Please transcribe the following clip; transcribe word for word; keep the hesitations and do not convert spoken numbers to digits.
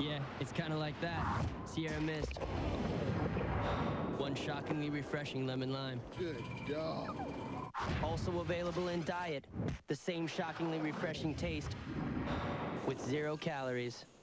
Yeah, it's kind of like that. Sierra Mist. One shockingly refreshing lemon lime. Good dog. Also available in diet. The same shockingly refreshing taste with zero calories.